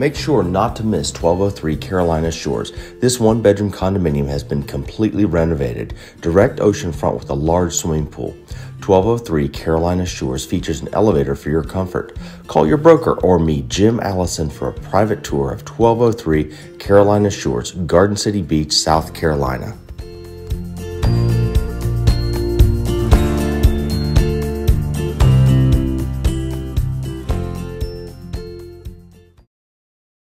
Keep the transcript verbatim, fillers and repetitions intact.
Make sure not to miss twelve oh three Carolina Shores. This one-bedroom condominium has been completely renovated. Direct oceanfront with a large swimming pool. twelve oh three Carolina Shores features an elevator for your comfort. Call your broker or meet Jim Allison for a private tour of twelve oh three Carolina Shores, Garden City Beach, South Carolina.